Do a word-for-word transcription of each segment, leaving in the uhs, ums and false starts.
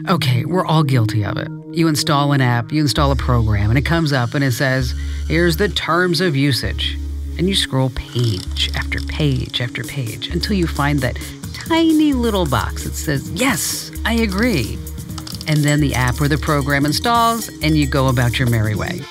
Okay, we're all guilty of it. You install an app, you install a program, and it comes up and it says, here's the terms of usage. And you scroll page after page after page until you find that tiny little box that says, yes, I agree. And then the app or the program installs and you go about your merry way.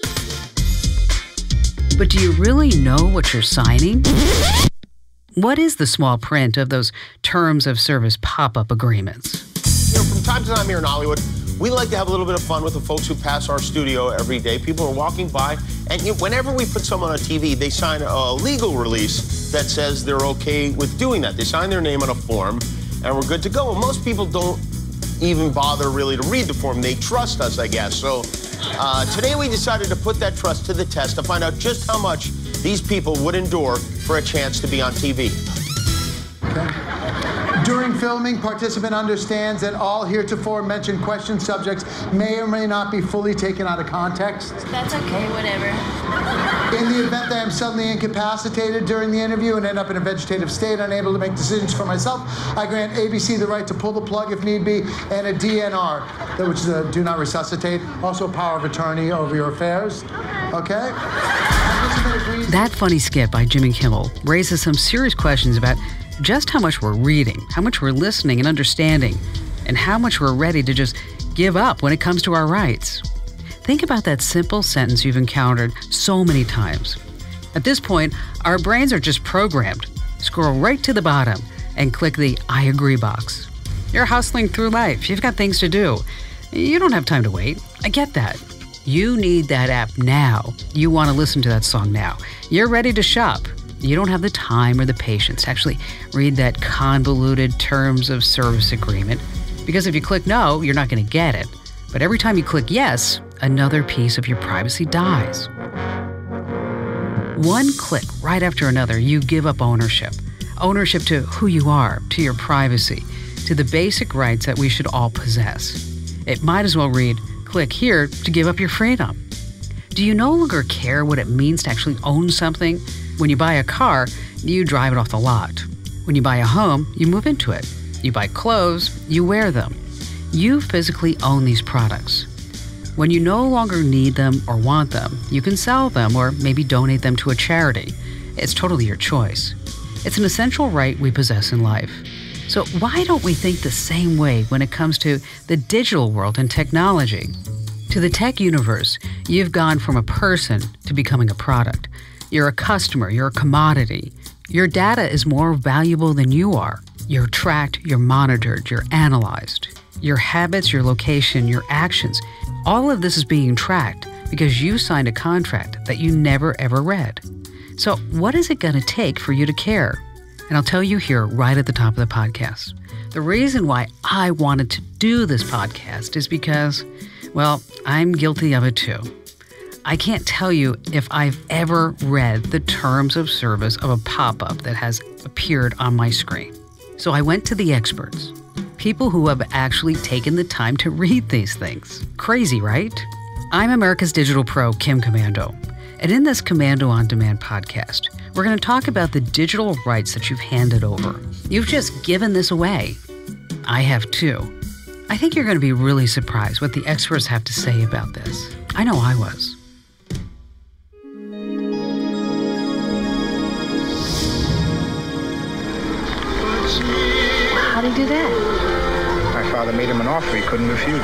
But do you really know what you're signing? What is the small print of those terms of service pop-up agreements? You know, from time to time here in Hollywood, we like to have a little bit of fun with the folks who pass our studio every day. People are walking by, and you know, whenever we put someone on T V, they sign a legal release that says they're okay with doing that. They sign their name on a form, and we're good to go. And most people don't even bother really to read the form. They trust us, I guess. So uh, today we decided to put that trust to the test to find out just how much these people would endure for a chance to be on T V. Okay. During filming, participant understands that all heretofore mentioned question subjects may or may not be fully taken out of context. That's okay, whatever. In the event that I'm suddenly incapacitated during the interview and end up in a vegetative state, unable to make decisions for myself, I grant A B C the right to pull the plug if need be, and a D N R, which is a do not resuscitate, also a power of attorney over your affairs. Okay? That funny skit by Jimmy Kimmel raises some serious questions about just how much we're reading, how much we're listening and understanding, and how much we're ready to just give up when it comes to our rights. Think about that simple sentence you've encountered so many times. At this point, our brains are just programmed. Scroll right to the bottom and click the I agree box. You're hustling through life. You've got things to do. You don't have time to wait. I get that. You need that app now. You want to listen to that song now. You're ready to shop. You don't have the time or the patience to actually read that convoluted terms of service agreement, because if you click no, you're not going to get it. But every time you click yes, another piece of your privacy dies. One click right after another, you give up ownership. Ownership to who you are, to your privacy, to the basic rights that we should all possess. It might as well read, click here to give up your freedom. Do you no longer care what it means to actually own something? When you buy a car, you drive it off the lot. When you buy a home, you move into it. You buy clothes, you wear them. You physically own these products. When you no longer need them or want them, you can sell them or maybe donate them to a charity. It's totally your choice. It's an essential right we possess in life. So why don't we think the same way when it comes to the digital world and technology? To the tech universe, you've gone from a person to becoming a product. You're a customer, you're a commodity. Your data is more valuable than you are. You're tracked, you're monitored, you're analyzed. Your habits, your location, your actions, all of this is being tracked because you signed a contract that you never ever read. So what is it going to take for you to care? And I'll tell you here right at the top of the podcast. The reason why I wanted to do this podcast is because, well, I'm guilty of it too. I can't tell you if I've ever read the terms of service of a pop-up that has appeared on my screen. So I went to the experts, people who have actually taken the time to read these things. Crazy, right? I'm America's Digital Pro, Kim Komando. And in this Komando On Demand podcast, we're going to talk about the digital rights that you've handed over. You've just given this away. I have too. I think you're going to be really surprised what the experts have to say about this. I know I was. How'd he do that? My father made him an offer he couldn't refuse.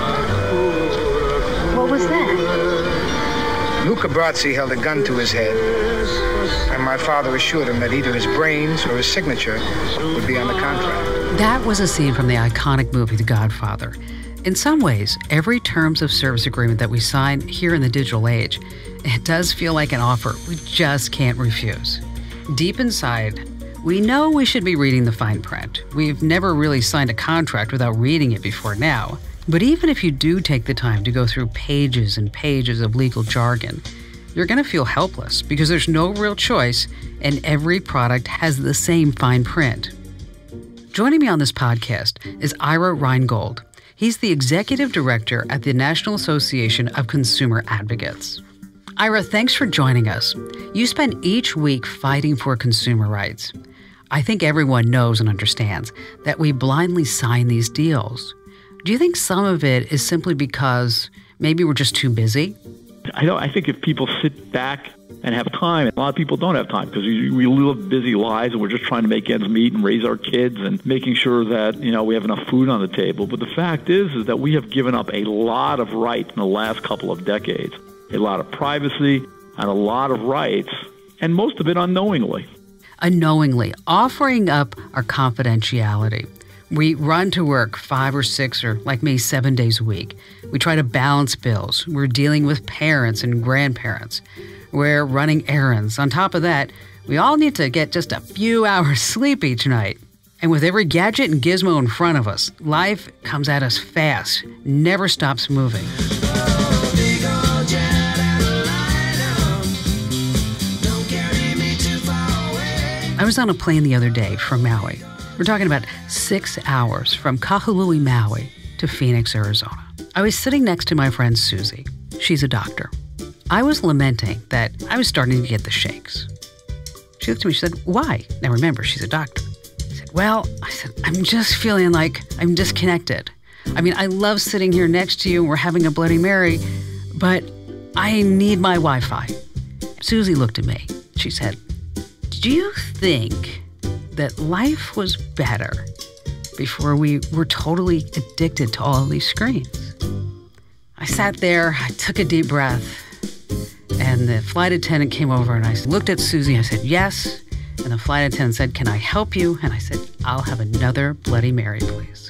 What was that? Luca Brasi held a gun to his head, and my father assured him that either his brains or his signature would be on the contract. That was a scene from the iconic movie The Godfather. In some ways, every terms of service agreement that we sign here in the digital age, it does feel like an offer we just can't refuse. Deep inside, we know we should be reading the fine print. We've never really signed a contract without reading it before now. But even if you do take the time to go through pages and pages of legal jargon, you're going to feel helpless because there's no real choice and every product has the same fine print. Joining me on this podcast is Ira Reingold. He's the executive director at the National Association of Consumer Advocates. Ira, thanks for joining us. You spend each week fighting for consumer rights. I think everyone knows and understands that we blindly sign these deals. Do you think some of it is simply because maybe we're just too busy? I don't. I think if people sit back and have time, a lot of people don't have time because we, we live busy lives and we're just trying to make ends meet and raise our kids and making sure that, you know, we have enough food on the table. But the fact is, is that we have given up a lot of rights in the last couple of decades, a lot of privacy and a lot of rights, and most of it unknowingly. Unknowingly, offering up our confidentiality. We run to work five or six or, like me, seven days a week. We try to balance bills. We're dealing with parents and grandparents. We're running errands. On top of that, we all need to get just a few hours sleep each night. And with every gadget and gizmo in front of us, life comes at us fast, never stops moving. I was on a plane the other day from Maui. We're talking about six hours from Kahului, Maui to Phoenix, Arizona. I was sitting next to my friend Susie. She's a doctor. I was lamenting that I was starting to get the shakes. She looked at me, she said, why? Now remember, she's a doctor. I said, well, I said, I'm just feeling like I'm disconnected. I mean, I love sitting here next to you and we're having a Bloody Mary, but I need my Wi-Fi. Susie looked at me. She said, do you think that life was better before we were totally addicted to all of these screens? I sat there, I took a deep breath, and the flight attendant came over and I looked at Susie. I said, yes. And the flight attendant said, can I help you? And I said, I'll have another Bloody Mary, please.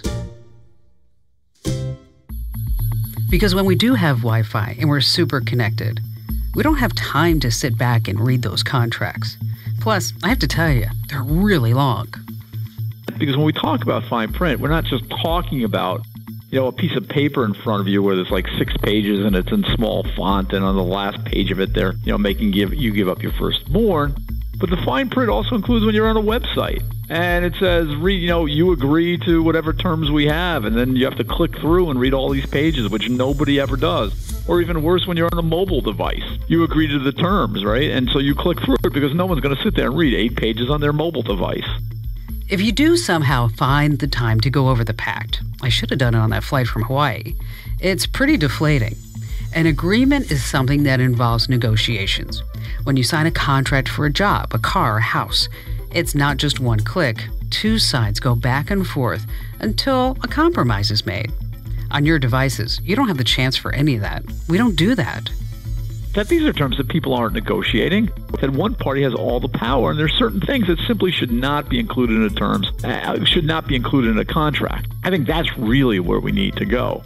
Because when we do have Wi-Fi and we're super connected, we don't have time to sit back and read those contracts. Plus, I have to tell you, they're really long. Because when we talk about fine print, we're not just talking about, you know, a piece of paper in front of you where there's like six pages and it's in small font, and on the last page of it, they're, you know, making give you give up your firstborn. But the fine print also includes when you're on a website and it says, read, you know, you agree to whatever terms we have, and then you have to click through and read all these pages, which nobody ever does. Or even worse, when you're on a mobile device, you agree to the terms, right? And so you click through it because no one's going to sit there and read eight pages on their mobile device. If you do somehow find the time to go over the pact, I should have done it on that flight from Hawaii, it's pretty deflating. An agreement is something that involves negotiations. When you sign a contract for a job, a car, a house, it's not just one click. Two sides go back and forth until a compromise is made. On your devices, you don't have the chance for any of that. We don't do that. That these are terms that people aren't negotiating, that one party has all the power, and there's certain things that simply should not be included in the terms, uh, should not be included in a contract. I think that's really where we need to go.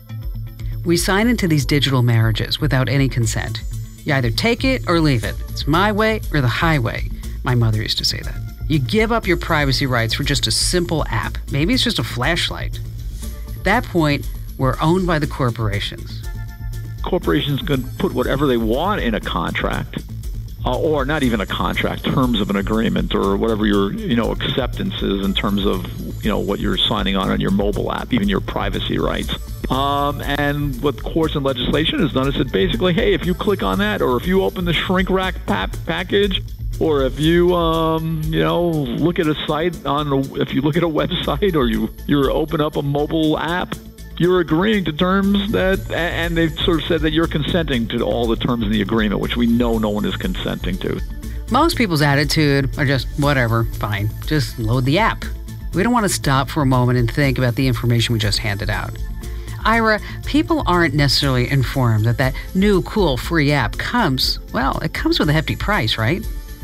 We sign into these digital marriages without any consent. You either take it or leave it. It's my way or the highway. My mother used to say that. You give up your privacy rights for just a simple app. Maybe it's just a flashlight. At that point, we're owned by the corporations. Corporations can put whatever they want in a contract, uh, or not even a contract, terms of an agreement, or whatever your, you know, acceptance is in terms of, you know, what you're signing on on your mobile app, even your privacy rights. Um, and what courts and legislation has done is said basically, hey, if you click on that, or if you open the shrink wrap pa- package, or if you, um, you know, look at a site on, a, if you look at a website, or you you open up a mobile app, you're agreeing to terms that, and they've sort of said that you're consenting to all the terms in the agreement, which we know no one is consenting to. Most people's attitude are just, whatever, fine, just load the app. We don't want to stop for a moment and think about the information we just handed out. Ira, people aren't necessarily informed that that new, cool, free app comes, well, it comes with a hefty price, right?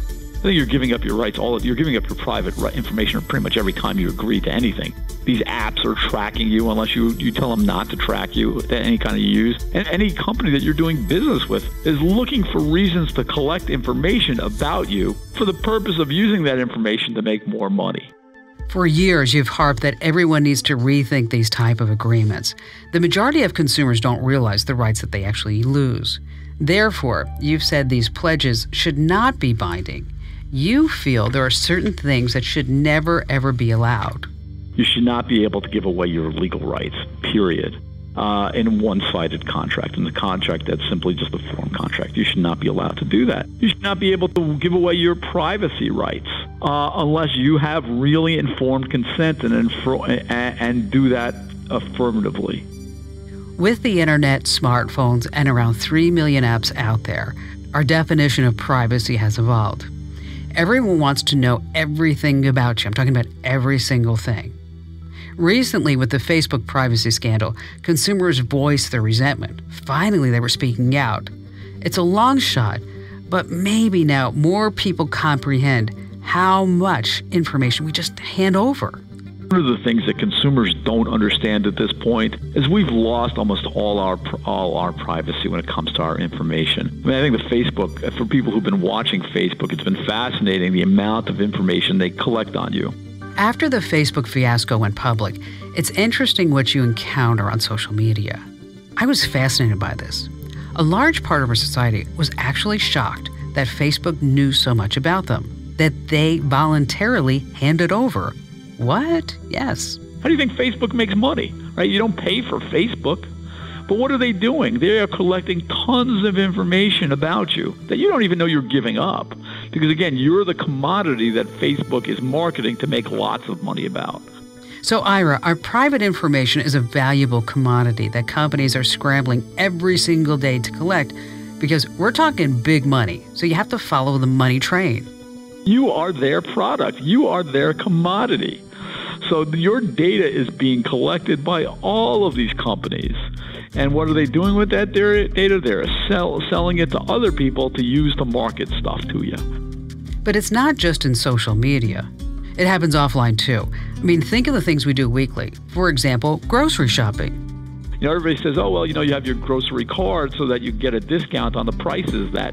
I think you're giving up your rights, all of, you're giving up your private information pretty much every time you agree to anything. These apps are tracking you unless you, you tell them not to track you, any kind of use. And any company that you're doing business with is looking for reasons to collect information about you for the purpose of using that information to make more money. For years, you've harped that everyone needs to rethink these type of agreements. The majority of consumers don't realize the rights that they actually lose. Therefore, you've said these pledges should not be binding. You feel there are certain things that should never, ever be allowed. You should not be able to give away your legal rights, period, uh, in a one-sided contract. In a contract that's simply just a form contract, you should not be allowed to do that. You should not be able to give away your privacy rights uh, unless you have really informed consent and, info- and, and do that affirmatively. With the internet, smartphones, and around three million apps out there, our definition of privacy has evolved. Everyone wants to know everything about you. I'm talking about every single thing. Recently, with the Facebook privacy scandal, consumers voiced their resentment. Finally, they were speaking out. It's a long shot, but maybe now more people comprehend how much information we just hand over. One of the things that consumers don't understand at this point is we've lost almost all our all our privacy when it comes to our information. I mean, I think the Facebook, for people who've been watching Facebook, it's been fascinating the amount of information they collect on you. After the Facebook fiasco went public, it's interesting what you encounter on social media. I was fascinated by this. A large part of our society was actually shocked that Facebook knew so much about them, that they voluntarily handed over. What? Yes. How do you think Facebook makes money? Right? You don't pay for Facebook. But what are they doing? They are collecting tons of information about you that you don't even know you're giving up. Because again, you're the commodity that Facebook is marketing to make lots of money about. So Ira, our private information is a valuable commodity that companies are scrambling every single day to collect because we're talking big money. So you have to follow the money train. You are their product. You are their commodity. So your data is being collected by all of these companies. And what are they doing with that data? They're sell, selling it to other people to use to market stuff to you. But it's not just in social media. It happens offline too. I mean, think of the things we do weekly. For example, grocery shopping. You know, everybody says, oh, well, you know, you have your grocery card so that you get a discount on the prices that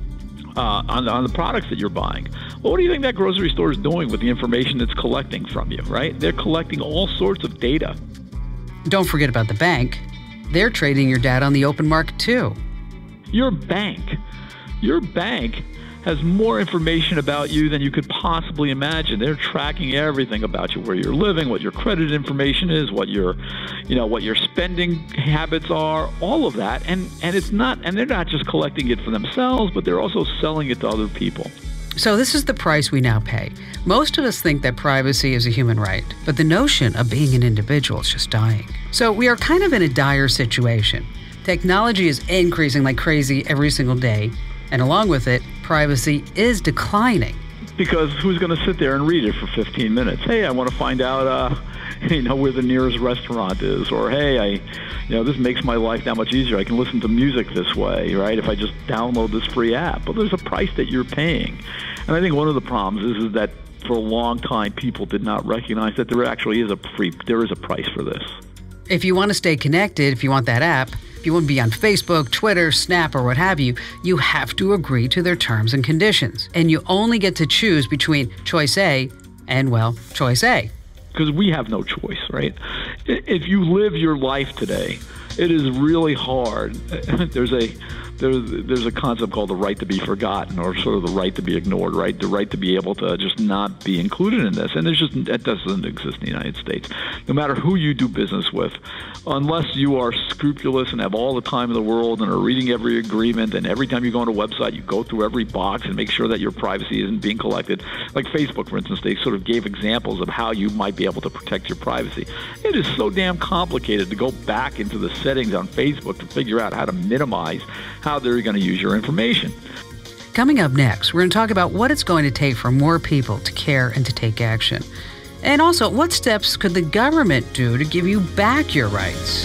Uh, on, on the products that you're buying. Well, what do you think that grocery store is doing with the information it's collecting from you, right? They're collecting all sorts of data. Don't forget about the bank. They're trading your data on the open market too. Your bank, your bank has more information about you than you could possibly imagine. They're tracking everything about you, where you're living, what your credit information is, what your, you know, what your spending habits are, all of that. And and it's not, and they're not just collecting it for themselves, but they're also selling it to other people. So this is the price we now pay. Most of us think that privacy is a human right, but the notion of being an individual is just dying. So we are kind of in a dire situation. Technology is increasing like crazy every single day, and along with it, privacy is declining. Because who's going to sit there and read it for fifteen minutes? Hey, I want to find out, uh, you know, where the nearest restaurant is. Or, hey, I, you know, this makes my life that much easier. I can listen to music this way, right, if I just download this free app. But there's a price that you're paying. And I think one of the problems is, is that for a long time, people did not recognize that there actually is a free, there is a price for this. If you want to stay connected, if you want that app, if you want to be on Facebook, Twitter, Snap, or what have you, you have to agree to their terms and conditions. And you only get to choose between choice A and, well, choice A. Because we have no choice, right? If you live your life today, it is really hard. There's a there's there's a concept called the right to be forgotten, or sort of the right to be ignored, right? The right to be able to just not be included in this. And there's just that doesn't exist in the United States. No matter who you do business with, unless you are scrupulous and have all the time in the world and are reading every agreement, and every time you go on a website, you go through every box and make sure that your privacy isn't being collected. Like Facebook, for instance, they sort of gave examples of how you might be able to protect your privacy. It is so damn complicated to go back into the settings on Facebook to figure out how to minimize how they're going to use your information. Coming up next, we're going to talk about what it's going to take for more people to care and to take action. And also, what steps could the government do to give you back your rights?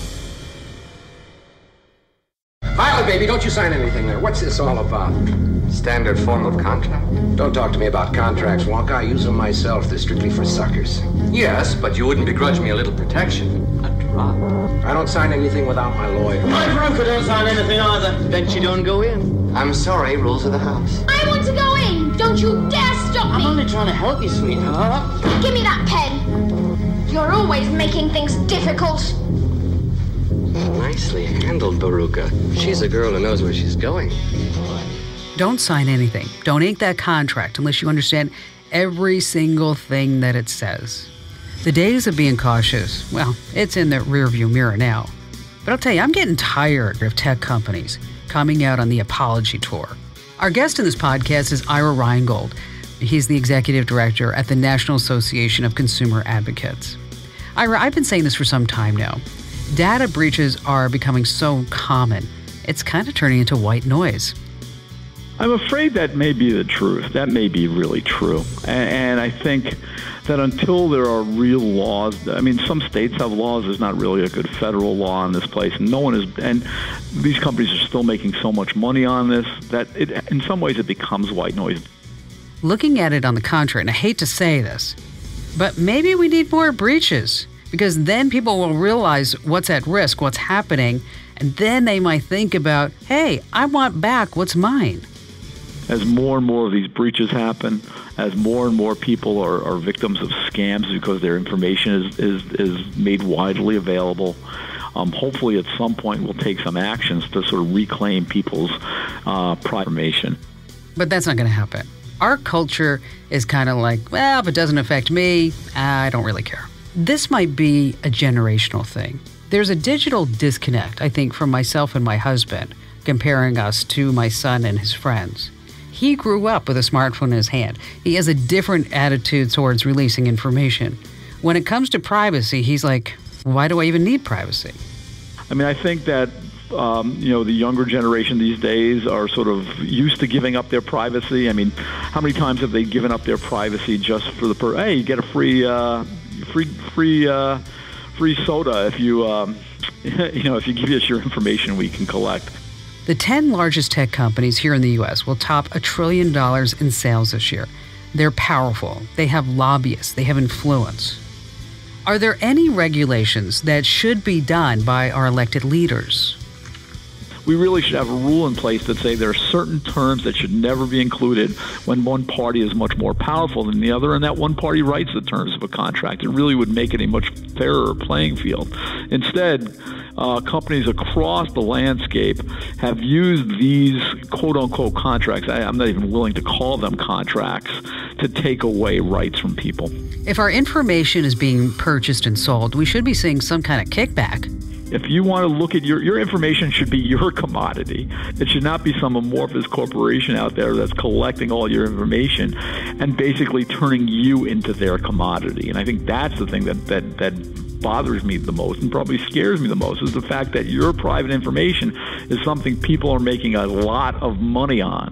Violet, baby, don't you sign anything there. What's this all about? Standard form of contract. Don't talk to me about contracts, Wonka. I use them myself. They're strictly for suckers. Yes, but you wouldn't begrudge me a little protection. A drop. I don't sign anything without my lawyer. My broker don't sign anything either. Then she don't go in. I'm sorry, rules of the house. I want to go in. Don't you dare stop me. I'm only trying to help you, sweetheart. Give me that pen. You're always making things difficult. Nicely handled, Baruka. She's a girl who knows where she's going. Don't sign anything. Don't ink that contract unless you understand every single thing that it says. The days of being cautious, well, it's in the rearview mirror now. But I'll tell you, I'm getting tired of tech companies coming out on the apology tour. Our guest in this podcast is Ira Reingold. He's the executive director at the National Association of Consumer Advocates. Ira, I've been saying this for some time now. Data breaches are becoming so common, it's kind of turning into white noise. I'm afraid that may be the truth. That may be really true. And, and I think that until there are real laws, I mean, some states have laws. There's not really a good federal law in this place. And no one is, and these companies are still making so much money on this that it, in some ways it becomes white noise. Looking at it on the contrary, and I hate to say this, but maybe we need more breaches, because then people will realize what's at risk, what's happening, and then they might think about, hey, I want back what's mine. As more and more of these breaches happen, as more and more people are, are victims of scams because their information is, is, is made widely available, um, hopefully at some point we'll take some actions to sort of reclaim people's uh, private information. But that's not going to happen. Our culture is kind of like, well, if it doesn't affect me, I don't really care. This might be a generational thing. There's a digital disconnect, I think, from myself and my husband, comparing us to my son and his friends. He grew up with a smartphone in his hand. He has a different attitude towards releasing information. When it comes to privacy, he's like, why do I even need privacy? I mean, I think that, um, you know, the younger generation these days are sort of used to giving up their privacy. I mean, how many times have they given up their privacy just for the, per- hey, you get a free, uh, free, free, uh, free soda if you, um, you know, if you give us your information, we can collect. The ten largest tech companies here in the U S will top a trillion dollars in sales this year. They're powerful. They have lobbyists. They have influence. Are there any regulations that should be done by our elected leaders? We really should have a rule in place that say there are certain terms that should never be included when one party is much more powerful than the other, and that one party writes the terms of a contract. It really would make it a much fairer playing field. Instead, uh, companies across the landscape have used these quote-unquote contracts, I, I'm not even willing to call them contracts, to take away rights from people. If our information is being purchased and sold, we should be seeing some kind of kickback. If you want to look at your, your information should be your commodity. It should not be some amorphous corporation out there that's collecting all your information and basically turning you into their commodity. And I think that's the thing that, that, that bothers me the most and probably scares me the most, is the fact that your private information is something people are making a lot of money on.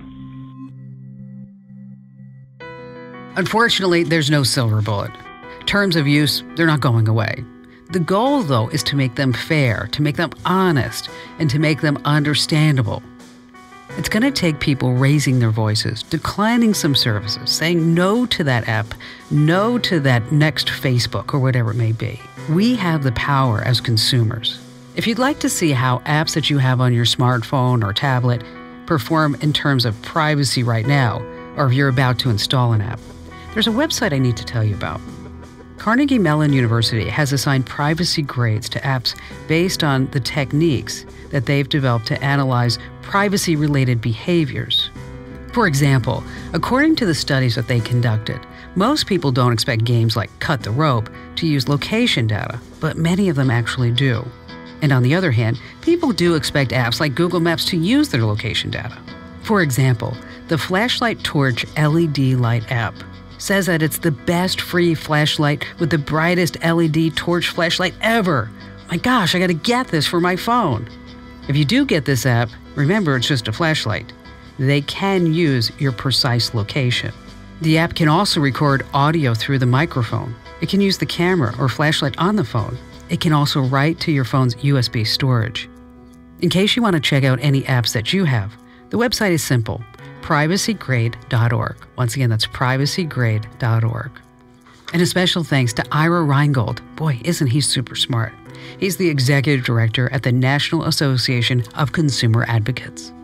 Unfortunately, there's no silver bullet. Terms of use, they're not going away. The goal, though, is to make them fair, to make them honest, and to make them understandable. It's going to take people raising their voices, declining some services, saying no to that app, no to that next Facebook or whatever it may be. We have the power as consumers. If you'd like to see how apps that you have on your smartphone or tablet perform in terms of privacy right now, or if you're about to install an app, there's a website I need to tell you about. Carnegie Mellon University has assigned privacy grades to apps based on the techniques that they've developed to analyze privacy-related behaviors. For example, according to the studies that they conducted, most people don't expect games like Cut the Rope to use location data, but many of them actually do. And on the other hand, people do expect apps like Google Maps to use their location data. For example, the Flashlight Torch L E D light app says that it's the best free flashlight with the brightest L E D torch flashlight ever. My gosh, I gotta get this for my phone. If you do get this app, remember it's just a flashlight. They can use your precise location. The app can also record audio through the microphone. It can use the camera or flashlight on the phone. It can also write to your phone's U S B storage. In case you want to check out any apps that you have, the website is simple. privacy grade dot org. Once again, that's privacy grade dot org. And a special thanks to Ira Reingold. Boy, isn't he super smart. He's the executive director at the National Association of Consumer Advocates.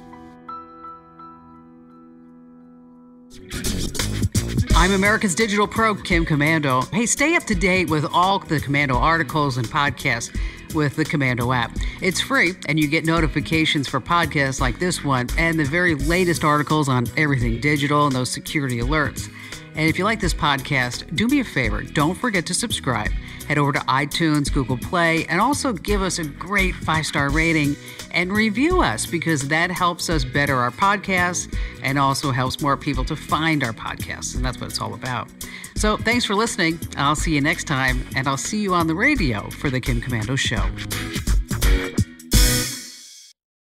I'm America's Digital Pro, Kim Komando. Hey, stay up to date with all the Komando articles and podcasts with the Komando app. It's free, and you get notifications for podcasts like this one and the very latest articles on everything digital and those security alerts. And if you like this podcast, do me a favor. Don't forget to subscribe. Head over to iTunes, Google Play, and also give us a great five-star rating and review us, because that helps us better our podcasts and also helps more people to find our podcasts. And that's what it's all about. So thanks for listening. I'll see you next time, and I'll see you on the radio for the Kim Komando Show.